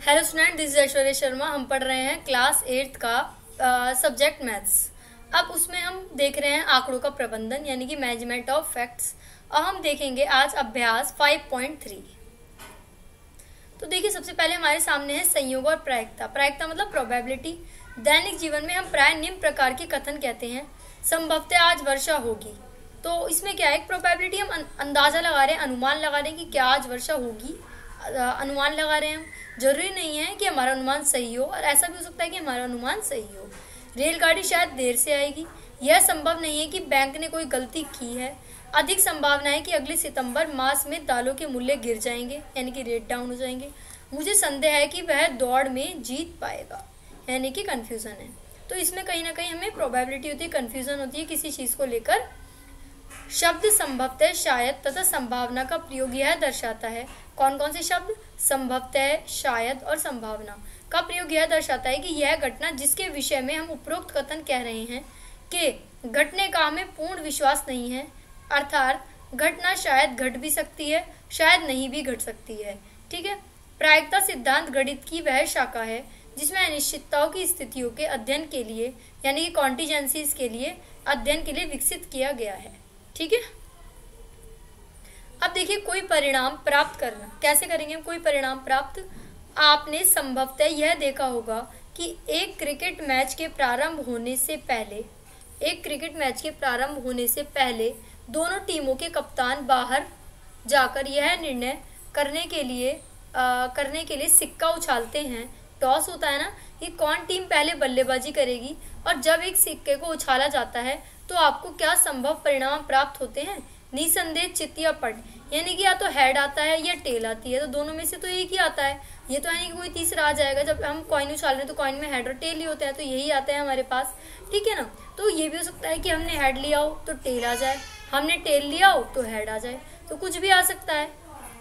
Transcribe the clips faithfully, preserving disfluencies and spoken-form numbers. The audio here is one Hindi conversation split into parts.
Hello student, this is Aishwarya Sharma. हम पढ़ रहे हैं क्लास एट्थ का सब्जेक्ट मैथ्स। अब उसमें हम देख रहे हैं आंकड़ों का प्रबंधन यानी कि मैनेजमेंट ऑफ फैक्ट्स। और हम देखेंगे आज अभ्यास फाइव पॉइंट थ्री। तो देखिए, सबसे पहले हमारे सामने है संयोग और प्रायिकता। प्रायिकता मतलब प्रोबेबिलिटी। दैनिक जीवन में हम प्राय निम्न प्रकार के कथन कहते हैं। संभवतः आज वर्षा होगी। तो इसमें क्या है, एक प्रोबेबिलिटी, हम अंदाजा लगा रहे हैं, अनुमान लगा रहे हैं कि क्या आज वर्षा होगी। अनुमान लगा रहे हैं हम। जरूरी नहीं है कि हमारा अनुमान सही हो, और ऐसा भी हो सकता है कि हमारा अनुमान सही हो। रेलगाड़ी शायद देर से आएगी। यह संभव नहीं है कि बैंक ने कोई गलती की है। अधिक संभावना है कि अगले सितंबर मास में दालों के मूल्य गिर जाएंगे यानी कि रेट डाउन हो जाएंगे। मुझे संदेह है कि वह दौड़ में जीत पाएगा यानी कि कंफ्यूजन है। तो इसमें कहीं ना कहीं हमें प्रोबेबिलिटी होती है, कंफ्यूजन होती है किसी चीज को लेकर। शब्द संभवतः, शायद तथा संभावना का प्रयोग यह दर्शाता है। कौन कौन से शब्द? संभवतः, शायद और संभावना का प्रयोग यह दर्शाता है कि यह घटना जिसके विषय में हम उपरोक्त कथन कह रहे हैं कि घटने का हमें पूर्ण विश्वास नहीं है, अर्थात घटना शायद घट भी सकती है, शायद नहीं भी घट सकती है। ठीक है। प्रायिकता सिद्धांत गणित की वह शाखा है जिसमें अनिश्चितताओं की स्थितियों के अध्ययन के लिए यानी कि कॉन्टिजेंसीज के लिए अध्ययन के लिए विकसित किया गया है। ठीक है। अब देखिए, कोई परिणाम प्राप्त करना कैसे करेंगे हम? कोई परिणाम प्राप्त, आपने संभवतः यह देखा होगा कि एक क्रिकेट मैच के प्रारंभ होने से पहले एक क्रिकेट मैच के प्रारंभ होने से पहले दोनों टीमों के कप्तान बाहर जाकर यह निर्णय करने के लिए आ, करने के लिए सिक्का उछालते हैं। टॉस होता है ना, कि कौन टीम पहले बल्लेबाजी करेगी। और जब एक सिक्के को उछाला जाता है तो आपको क्या संभव परिणाम प्राप्त होते हैं? निसंदेह चित या पट, यानी कि या तो हेड आता है या टेल आती है। तो दोनों में से तो एक ही आता है। ये तो है नहीं कि कोई तीसरा आ जाएगा। जब हम कॉइन उछाल रहे हैं तो कॉइन में हेड और टेल ही होते हैं, तो यही आता है हमारे पास। ठीक है ना। तो ये भी हो सकता है कि हमने हेड लिया हो तो टेल आ जाए, हमने टेल लिया हो तो हेड आ जाए, तो कुछ भी आ सकता है।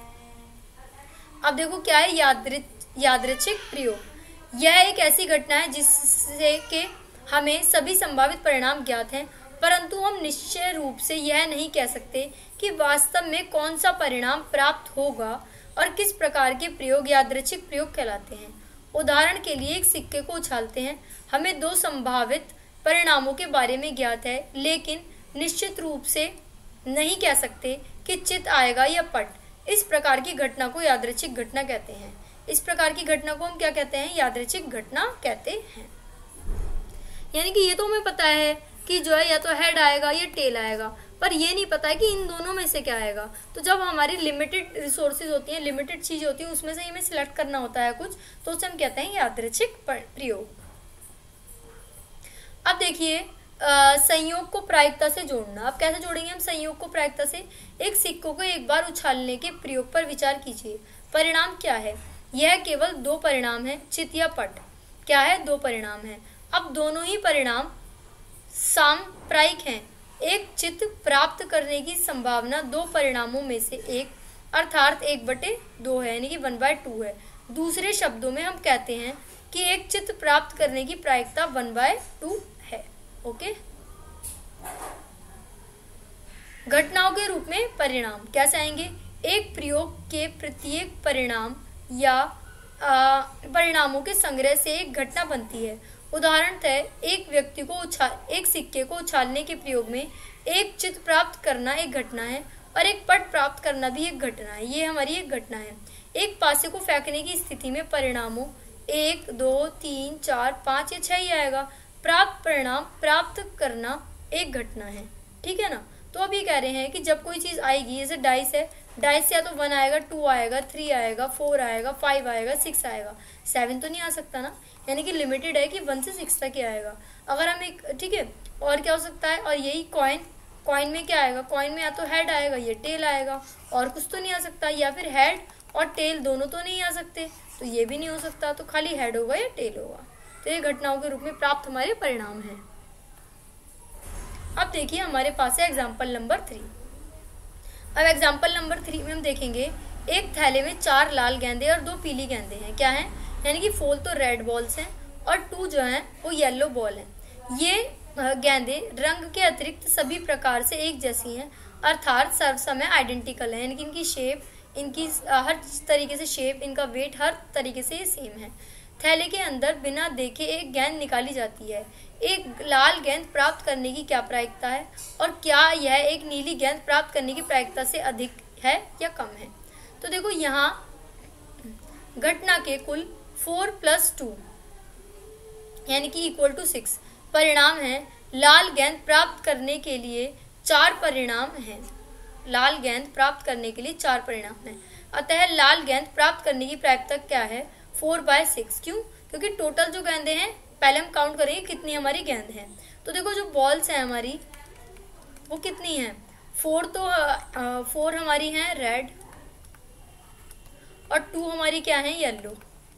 अब देखो क्या है, यादृच्छिक प्रयोग। यह एक ऐसी घटना है जिससे कि हमें सभी संभावित परिणाम ज्ञात हैं, परंतु हम निश्चय रूप से यह नहीं कह सकते कि वास्तव में कौन सा परिणाम प्राप्त होगा और किस प्रकार के प्रयोग यादृच्छिक प्रयोग कहलाते हैं। उदाहरण के लिए, एक सिक्के को उछालते हैं, हमें दो संभावित परिणामों के बारे में ज्ञात है, लेकिन निश्चित रूप से नहीं कह सकते कि चित आएगा या पट। इस प्रकार की घटना को यादृच्छिक घटना कहते हैं। इस प्रकार की घटना को हम क्या कहते हैं? यादृच्छिक घटना कहते हैं। यानी कि ये तो हमें पता है कि जो है या तो हेड आएगा या टेल आएगा, पर ये नहीं पता है कि इन दोनों में से क्या आएगा। तो जब हमारी लिमिटेड रिसोर्सेज होती हैं, लिमिटेड चीज होती है, उसमें से हमें सिलेक्ट करना होता है कुछ, तो उसे हम कहते हैं यादृच्छिक प्रयोग। अब देखिए, संयोग को प्रायिकता से जोड़ना। अब कैसे जोड़ेंगे हम संयोग को प्रायिकता से? एक सिक्कों को एक बार उछालने के प्रयोग पर विचार कीजिए। परिणाम क्या है? यह केवल दो परिणाम है, चित या पट। क्या है? दो परिणाम है। अब दोनों ही परिणाम साम्प्रायिक हैं। एक चित प्राप्त करने की संभावना दो परिणामों में से एक अर्थात एक बटे दो है, यानी कि वन बाय टू है। दूसरे शब्दों में हम कहते हैं कि एक चित प्राप्त करने की प्रायिकता वन बाय टू है। ओके। घटनाओं के रूप में परिणाम कैसे आएंगे? एक प्रयोग के प्रत्येक परिणाम या आ, परिणामों के संग्रह से एक घटना बनती है। उदाहरणतः एक व्यक्ति को उछाल एक सिक्के को उछालने के प्रयोग में एक चित प्राप्त करना एक घटना है और एक पट प्राप्त करना भी एक घटना है। ये हमारी एक घटना है। एक पासे को फेंकने की स्थिति में परिणामों एक, दो, तीन, चार, पांच या छह ही आएगा। प्राप्त परिणाम प्राप्त करना एक घटना है। ठीक है ना। तो अब ये कह रहे हैं कि जब कोई चीज आएगी, जैसे डाइस है, डाइस से या तो वन आएगा, टू आएगा, थ्री आएगा, फोर आएगा, फाइव आएगा, सिक्स आएगा, सेवन तो नहीं आ सकता ना। यानी कि लिमिटेड है कि वन से सिक्स तक ही आएगा। अगर हम एक, ठीक है, और क्या हो सकता है? और यही कॉइन, कॉइन में क्या आएगा? कॉइन में या तो हेड आएगा या टेल आएगा, और कुछ तो नहीं आ सकता। या फिर हेड और टेल दोनों तो नहीं आ सकते, तो ये भी नहीं हो सकता। तो खाली हेड होगा या टेल होगा। तो ये घटनाओं के रूप में प्राप्त हमारे परिणाम हैं। अब देखिए, हमारे पास है एग्जाम्पल नंबर थ्री। अब एग्जाम्पल नंबर थ्री में हम देखेंगे, एक थैले में चार लाल गेंदे और दो पीली गेंदे हैं। क्या है? यानी कि फोर तो रेड बॉल्स हैं और टू जो है वो येलो बॉल है। ये गेंदे रंग के अतिरिक्त सभी प्रकार से एक जैसी हैं, अर्थात सर्व समय आइडेंटिकल है, यानी कि इनकी शेप, इनकी हर तरीके से शेप, इनका वेट हर तरीके से सेम है। थैले के अंदर बिना देखे एक गेंद निकाली जाती है। एक लाल गेंद प्राप्त करने की क्या प्रायिकता है, और क्या यह एक नीली गेंद प्राप्त करने की प्रायिकता से अधिक है या कम है। तो देखो यहाँ घटना के कुल फोर प्लस टू यानी कि इक्वल टू सिक्स परिणाम है। लाल गेंद प्राप्त करने के लिए चार परिणाम हैं। लाल गेंद प्राप्त करने के लिए चार परिणाम हैं। अतः लाल गेंद प्राप्त करने की प्रायिकता क्या है, फोर बाय सिक्स। क्यों? क्योंकि टोटल जो गेंदें हैं, पहले हम काउंट करेंगे कितनी हमारी गेंद है। तो देखो जो बॉल्स हैं हमारी वो कितनी हैं, फोर तो आ, फोर हमारी हैं रेड और टू हमारी क्या है, येलो।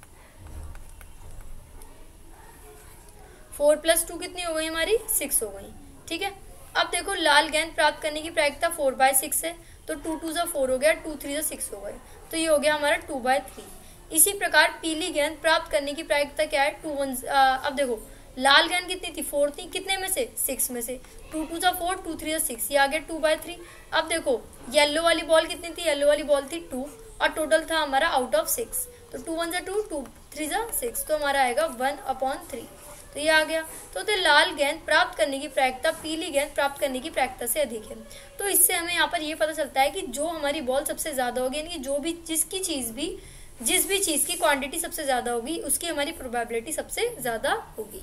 फोर प्लस टू कितनी हो गई हमारी, सिक्स हो गई। ठीक है, अब देखो लाल गेंद प्राप्त करने की प्रायिकता फोर बाय सिक्स है, तो टू टू जा फोर हो गया, टू थ्री जा सिक्स हो गए, तो ये हो गया हमारा टू बाय थ्री। इसी प्रकार पीली गेंद प्राप्त करने की प्रायिकता क्या है, टू वन। अब देखो लाल गेंद कितनी थी, फोर थी, कितने में से, सिक्स में से, टू टू जा फोर, टू थ्री जा सिक्स, ये आ गया टू बाय थ्री। अब देखो येलो वाली बॉल कितनी थी, येलो वाली बॉल थी टू, और टोटल था हमारा आउट ऑफ सिक्स, तो टू वन जा टू, टू थ्री जा सिक्स, तो हमारा आएगा वन अपॉन थ्री, तो ये आ गया। तो, तो लाल गेंद प्राप्त करने की प्रायिकता पीली गेंद प्राप्त करने की प्रायिकता से अधिक है। तो इससे हमें यहाँ पर ये पता चलता है कि जो हमारी बॉल सबसे ज्यादा होगी, यानी कि जो भी जिसकी चीज भी जिस भी चीज की क्वांटिटी सबसे ज्यादा होगी उसकी हमारी प्रोबेबिलिटी सबसे ज्यादा होगी।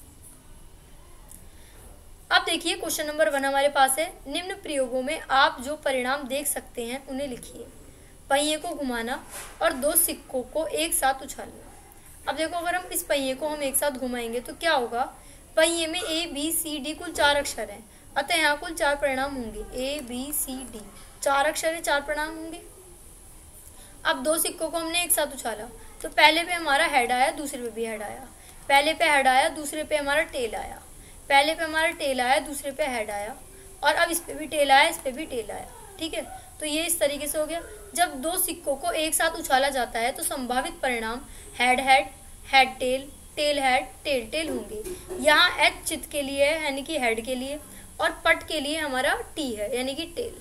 अब देखिए क्वेश्चन नंबर वन हमारे पास है, निम्न प्रयोगों में आप जो परिणाम देख सकते हैं उन्हें लिखिए। पहिए को घुमाना और दो सिक्कों को एक साथ उछालना। अब देखो अगर हम इस पहिए को हम एक साथ घुमाएंगे तो क्या होगा, पहिए में ए बी सी डी कुल चार अक्षर हैं, अतः यहाँ कुल चार परिणाम होंगे, ए बी सी डी चार अक्षर है, चार परिणाम होंगे। अब दो सिक्कों को हमने एक साथ उछाला, तो पहले पे हमारा हेड आया, दूसरे पे भी हेड आया, पहले पे हेड आया, दूसरे पे हमारा टेल आया, पहले पे हमारा टेल आया, दूसरे पे हेड आया, और अब इस पे भी टेल आया, इस पे भी टेल आया। ठीक है, तो ये इस तरीके से हो गया। जब दो सिक्कों को एक साथ उछाला जाता है तो संभावित परिणाम head head, head tail, tail head, tail tail होंगे। यहाँ एच चित के लिए है यानी कि हेड के लिए, और पट के लिए हमारा टी है यानी कि टेल।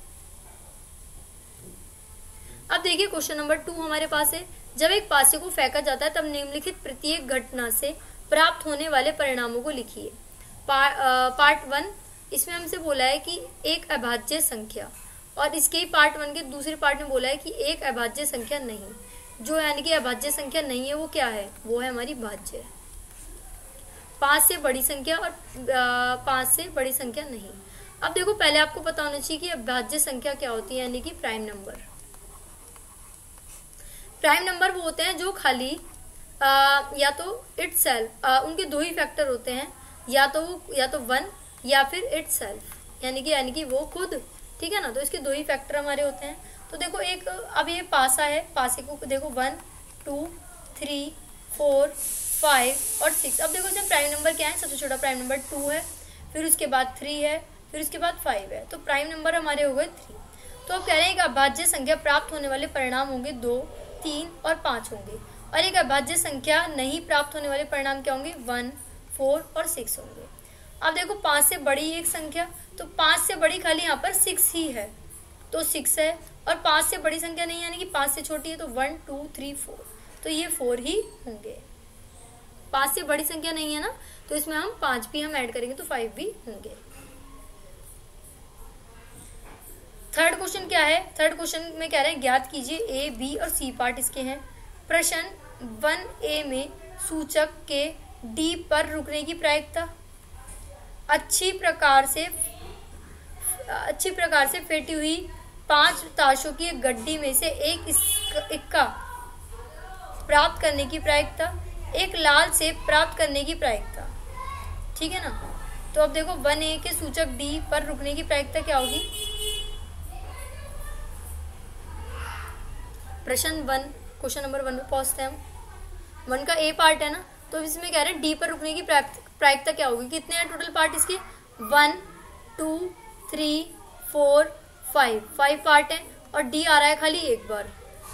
अब देखिए क्वेश्चन नंबर टू हमारे पास है, जब एक पासे को फेंका जाता है तब निम्नलिखित प्रत्येक घटना से प्राप्त होने वाले परिणामों को लिखिए। पा, पार्ट वन, इसमें हमसे बोला है कि एक अभाज्य संख्या, और इसके ही पार्ट वन के दूसरे पार्ट में बोला है कि एक अभाज्य संख्या नहीं, जो यानी कि अभाज्य संख्या नहीं है वो क्या है, वो है हमारी भाज्य। पांच से बड़ी संख्या और पांच से बड़ी संख्या नहीं। अब देखो पहले आपको पता होना चाहिए कि अभाज्य संख्या क्या होती है, यानी कि प्राइम नंबर। प्राइम नंबर वो होते हैं जो खाली आ, या तो इटसेल्फ, उनके दो ही फैक्टर होते हैं, या तो या तो वन या फिर इटसेल्फ, यानी कि यानी कि वो खुद। ठीक है ना, तो इसके दो ही फैक्टर हमारे होते हैं। तो देखो एक अब ये पासा है, पासे को देखो one two three four five और सिक्स। अब देखो इसमें प्राइम नंबर क्या है, सबसे छोटा प्राइम नंबर टू है, फिर उसके बाद थ्री है, फिर उसके बाद फाइव है, तो प्राइम नंबर हमारे हो गए थ्री। तो अब कह रहे हैं कि अभाज्य संख्या प्राप्त होने वाले परिणाम होंगे दो, तीन और पांच होंगे, और एक अभाज्य संख्या नहीं प्राप्त होने वाले परिणाम क्या होंगे, वन, फोर और सिक्स होंगे। अब देखो पांच से बड़ी एक संख्या, तो पांच से बड़ी खाली यहाँ पर सिक्स ही है, तो सिक्स है, और पांच से बड़ी संख्या नहीं यानी कि पांच से छोटी है, तो वन टू थ्री फोर, तो ये फोर ही होंगे। पांच से बड़ी संख्या नहीं है ना, तो इसमें हम पांच भी हम ऐड करेंगे तो फाइव भी होंगे। थर्ड क्वेश्चन क्या है, थर्ड क्वेश्चन में कह रहे हैं ज्ञात कीजिए ए बी और सी पार्ट इसके हैं। प्रश्न वन ए में सूचक के डी पर रुकने की प्रायिकता, अच्छी प्रकार से अच्छी प्रकार से फेंटी हुई पांच ताशों की एक गड्डी में से एक इक्का प्राप्त करने की प्रायिकता, एक लाल सेब प्राप्त करने की प्रायिकता। ठीक है ना, तो अब देखो वन ए के सूचक डी पर रुकने की प्रायिकता क्या होगी। प्रश्न वन, क्वेश्चन नंबर वन में पहुंचते हैं हम। वन का ए पार्ट है ना, तो इसमें कह रहे हैं डी पर रुकने की प्रायिकता क्या होगी। कितने हैं टोटल पार्ट इसके, one two three four five, five part है, और डी आ रहा है खाली एक बार।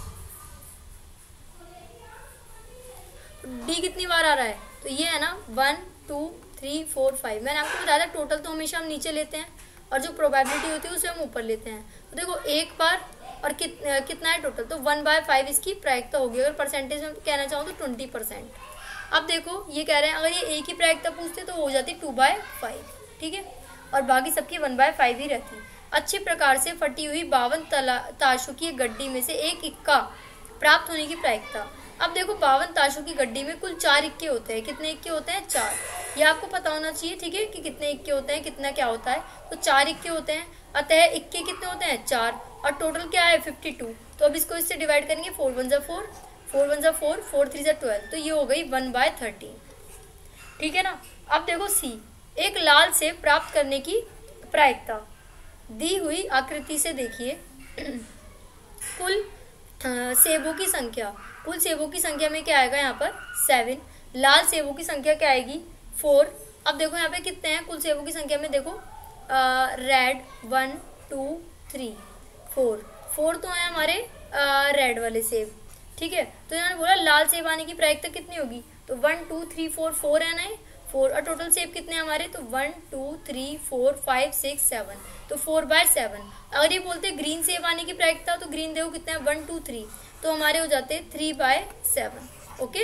डी कितनी बार आ रहा है, तो ये है ना one two three four five. मैंने आपको बताया था टोटल तो हमेशा हम नीचे लेते हैं, और जो प्रोबेबिलिटी होती है उसे हम ऊपर लेते हैं। तो देखो एक बार और कित, कितना है टोटल, तो वन बाय फाइव इसकी प्रायिकता होगी। अगर परसेंटेज में कहना चाहूँ तो ट्वेंटी परसेंट। अब देखो ये कह रहे हैं अगर ये एक ही प्रायिकता पूछते तो हो जाती टू बाय फाइव, ठीक है, और बाकी सबकी वन बाय फाइव ही रहती। अच्छे प्रकार से फटी हुई बावन ताशों की गड्डी में से एक इक्का प्राप्त होने की प्रायिकता। अब देखो बावन ताशों की गड्डी में कुल चार इक्के होते हैं। कितने इक्के होते हैं? चार। ये आपको पता होना चाहिए, ठीक है, कि कितने इक्के होते हैं, कितना क्या होता है। तो चार इक्के होते हैं, अतः इक्के कितने होते हैं? चार, और टोटल क्या है? Fifty two. तो अब इसको इससे डिवाइड करेंगे, फोर वन जा फोर, फोर वन जा फोर, फोर थ्री जा ट्वेल्व, तो ये हो गई वन बाय थर्टीन, ठीक है ना। अब देखो सी, एक लाल सेब प्राप्त करने की प्रायिकता दी हुई आकृति से देखिए कुल सेबों की संख्या, कुल सेबों की संख्या में क्या आएगा यहाँ पर? सेवन। लाल सेबों की संख्या क्या आएगी? फोर। अब देखो यहाँ पे कितने हैं कुल सेबों की संख्या में? देखो red one two three four, four तो है हमारे रेड वाले सेब, ठीक है। तो इन्होंने बोला लाल सेब आने की प्रायिकता कितनी होगी, तो one two three four, four है ना, फोर, और टोटल सेब कितने हमारे? तो one two three four five six seven, तो फोर बाय सेवन। अगर ये बोलते ग्रीन सेब आने की प्रायिकता, तो ग्रीन देखो कितने हैं? वन टू थ्री, तो हमारे हो जाते थ्री बाय सेवन। ओके,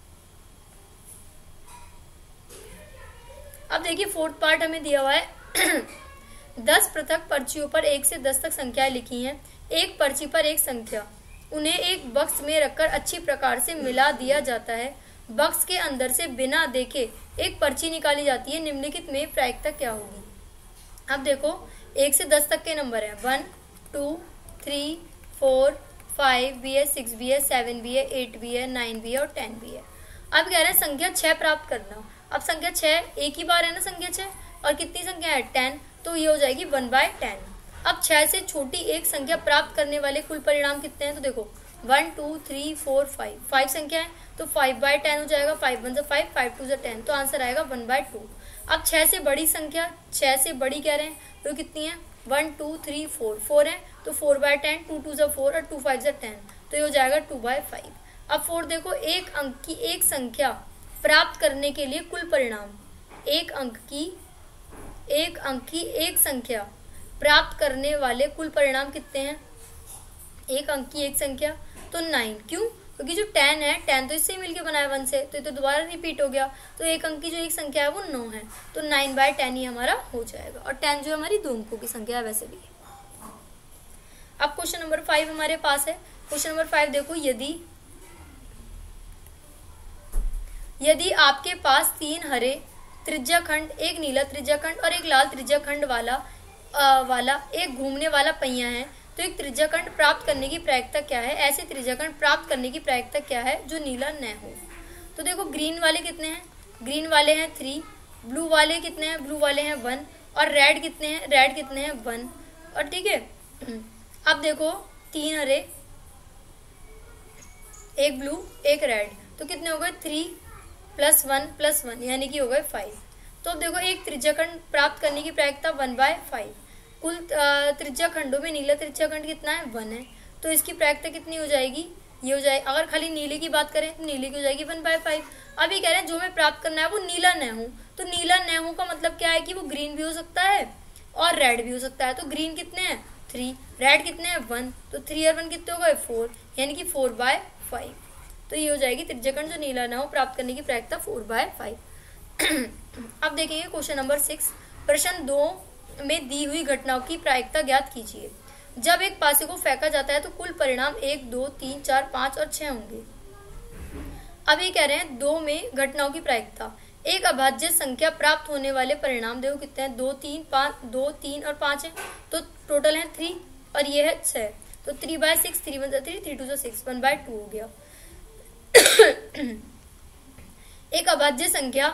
अब देखिए फोर्थ पार्ट हमें दिया हुआ है दस पृथक पर्चियों पर एक से दस तक संख्याएं लिखी हैं। एक पर्ची पर एक संख्या, उन्हें एक बक्स में रखकर अच्छी प्रकार से मिला दिया जाता है। बक्स के अंदर से बिना देखे एक पर्ची निकाली जाती है। निम्नलिखित में प्रायिकता क्या होगी? अब देखो एक से दस तक के नंबर हैं, one two three four five भी है, सिक्स भी है, सेवन भी है, एट भी है, नाइन भी है और टेन भी है। अब कह रहे हैं संख्या छह प्राप्त करना। अब संख्या छह एक ही बार है ना, संख्या छह, और कितनी संख्या है? टेन, तो ये हो जाएगी वन बाय टेन। अब छह से छोटी एक संख्या प्राप्त करने वाले कुल परिणाम कितने हैं? तो देखो one two three four five, five संख्या है, तो फाइव बाय टेन हो जाएगा। फाइव वन से फाइव, फाइव टू से टेन, तो आंसर आएगा वन बाय टू। अब छह से बड़ी संख्या, छह से बड़ी कह रहे हैं, तो कितनी है? One two three four, four है, तो four by ten, two two से फोर और टू फाइव से टेन, तो ये हो जाएगा टू बाय फाइव। अब फोर देखो, एक अंक की एक संख्या प्राप्त करने के लिए कुल परिणाम, एक अंक की एक अंक की एक संख्या प्राप्त करने वाले कुल परिणाम कितने हैं? एक अंक की एक संख्या, तो नाइन। क्यों? क्योंकि जो टेन है, टेन तो इससे ही मिलके बना है वन से, तो ये तो दोबारा रिपीट हो गया। तो एक अंक की जो एक संख्या है वो नौ है, तो नाइन बाय टेन ही हमारा हो जाएगा। और टेन जो हमारी दो अंकों की संख्या है वैसे भी। अब क्वेश्चन नंबर फाइव हमारे पास है। क्वेश्चन नंबर फाइव देखो, यदि यदि आपके पास तीन हरे त्रिज्या खंड, एक नीला त्रिज्या खंड और एक लाल त्रिज्या खंड वाला आ, वाला एक घूमने वाला पहिया है, तो एक त्रिज्या खंड प्राप्त करने की प्रायिकता क्या है? ऐसे त्रिज्या खंड प्राप्त करने की प्रायिकता क्या है जो नीला न हो? तो देखो ग्रीन वाले कितने हैं? ग्रीन वाले हैं थ्री, ब्लू वाले कितने हैं? ब्लू वाले हैं वन, और रेड कितने हैं? रेड कितने हैं? वन, और ठीक है। अब देखो तीन हरे, एक ब्लू, एक रेड, तो कितने हो गए? Three plus one plus one, यानी कि हो गए फाइव। तो अब देखो एक त्रिज्या खंड प्राप्त करने की प्रायिकता वन बाय फाइव। कुल त्रिज्या खंडों में नीला त्रिज्या खंड कितना है? वन है, तो इसकी प्रायिकता कितनी हो जाएगी? ये हो जाए, अगर खाली नीले की बात करें तो नीले की हो जाएगी वन बाय फाइव। अब ये कह रहे हैं जो हमें प्राप्त करना है वो नीला न हो, तो नीला न हो का मतलब क्या है कि वो ग्रीन भी हो सकता है और रेड भी हो सकता है। तो ग्रीन कितने हैं? थ्री, रेड कितने हैं? वन, तो थ्री और वन कितने हो गए? फोर, यानी कि फोर बाय फाइव। तो ये हो जाएगी त्रिज्या खंड जो नीला ना हो प्राप्त करने की प्रायिकता फोर बाय फाइव। अब देखेंगे क्वेश्चन नंबर सिक्स। प्रश्न दो में दी हुई घटनाओं की प्रायिकता ज्ञात कीजिए। जब एक पासे को फेंका जाता है तो कुल परिणाम एक, दो, तीन, चार, पांच और छह होंगे। अब ये कह रहे हैं दो में घटनाओं की प्रायिकता, एक अभाज्य संख्या प्राप्त होने वाले परिणाम देखो कितने हैं? दो, तीन, पांच, दो, तीन और पांच है, तो टोटल है थ्री, और ये है छह, तो three by six, three one three, three two six, one by two हो गया। एक अभाज्य संख्या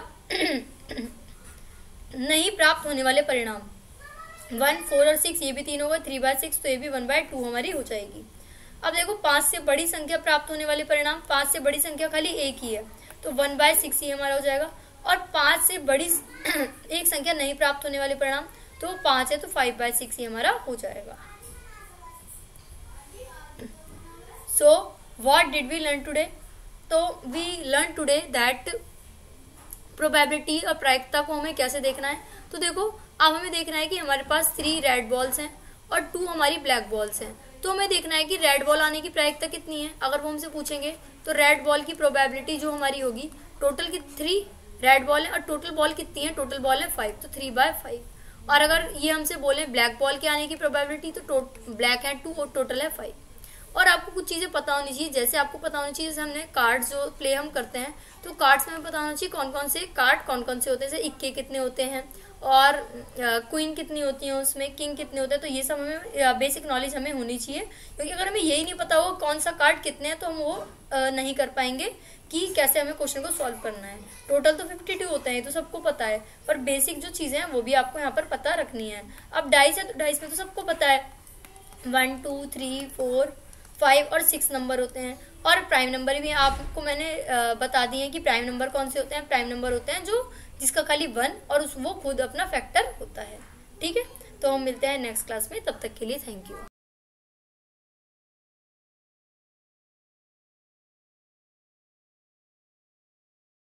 नहीं प्राप्त होने वाले परिणाम वन, फोर और सिक्स, ये भी तीन होगा, थ्री बाय सिक्स, तो ये भी वन बाय टू हमारी हो जाएगी। अब देखो पांच से बड़ी संख्या प्राप्त होने वाले परिणाम, पांच से बड़ी संख्या खाली एक ही है, तो वन बाय सिक्स ही हमारा हो जाएगा। और पांच से बड़ी एक संख्या नहीं प्राप्त होने वाले परिणाम, तो पांच है, तो फाइव बाय सिक्स ही हमारा हो जाएगा। So what did we learn today? तो we learn today that probability और प्रायिकता को हमें कैसे देखना है। तो देखो अब हमें देखना है कि हमारे पास थ्री रेड बॉल्स हैं और टू हमारी ब्लैक बॉल्स हैं। तो हमें देखना है कि रेड बॉल आने की प्रायिकता कितनी है। अगर वो हमसे पूछेंगे तो रेड बॉल की प्रोबेबिलिटी जो हमारी होगी, टोटल की थ्री रेड बॉल है और टोटल बॉल कितनी है, टोटल बॉल है फाइव, तो थ्री बाय फाइव। और अगर ये हमसे बोले ब्लैक बॉल के आने की प्रोबेबिलिटी, तो ब्लैक है टू और टोटल है फाइव। और आपको कुछ चीजें पता होनी चाहिए, जैसे आपको पता होनी चाहिए, जैसे हमने कार्ड जो प्ले हम करते हैं तो कार्ड्स में हमें पता होना चाहिए कौन कौन से कार्ड कौन कौन से होते हैं, जैसे इक्के कितने होते हैं और क्वीन कितनी होती है, उसमें किंग कितने होते हैं। तो ये सब हमें बेसिक नॉलेज हमें होनी चाहिए, क्योंकि अगर हमें यही नहीं पता हो कौन सा कार्ड कितने हैं तो हम वो नहीं कर पाएंगे कि कैसे हमें क्वेश्चन को सॉल्व करना है। टोटल तो फिफ्टी टू होते हैं, तो सबको पता है, पर बेसिक जो चीजें हैं वो भी आपको यहाँ पर पता रखनी है। अब डाइस है तो डाइस में तो सबको पता है one two three four five और सिक्स नंबर होते हैं। और प्राइम नंबर भी आपको मैंने बता दिए हैं कि प्राइम नंबर कौन से होते हैं। प्राइम नंबर होते हैं जो जिसका खाली वन और उस वो खुद अपना फैक्टर होता है। ठीक है, तो हम मिलते हैं नेक्स्ट क्लास में, तब तक के लिए थैंक यू।